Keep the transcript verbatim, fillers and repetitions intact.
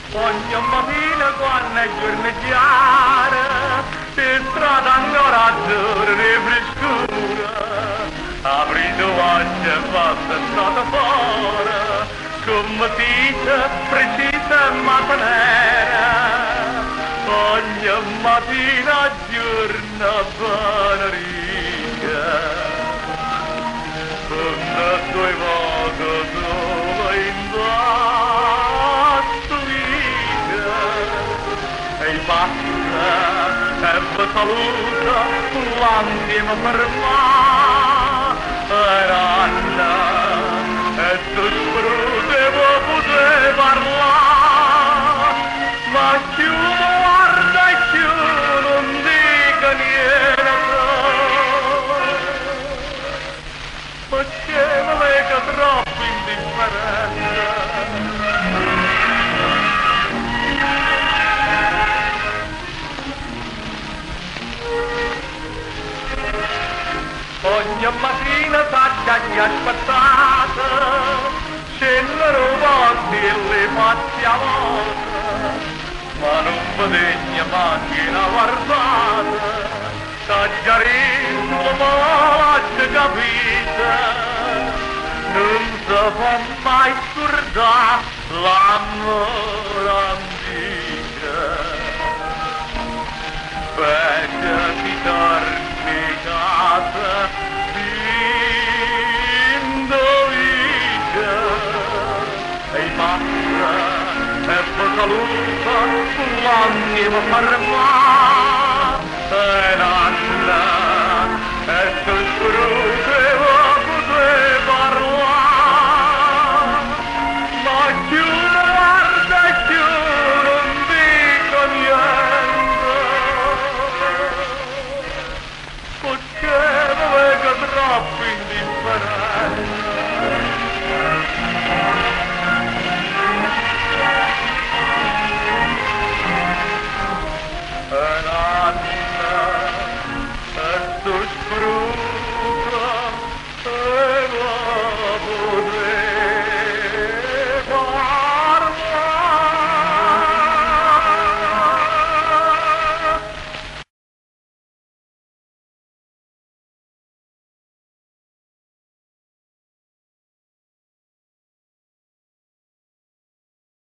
Ogni mattina quando è giorno chiara, per strada ancora azzurra e frescura, aprito oggi e fatta strada fuori, come dice precisa e mattanera. Ogni mattina giorno banariga, con due volte solo in e basta, e vi saluta l'anima per me, e Anna, e tu devo poter parlare, ma più guarda e più non dica niente, perché mi lega troppo indifferente. Ogni mattina tacca che aspettate, scendono volte e le fatti a volte, ma non vedegna manchi una guardata, taggarino ma l'ha capita, non si può mai scordare l'amore antica. Perché ti torni casa d'indovica e basta e poi saluta l'anima per me.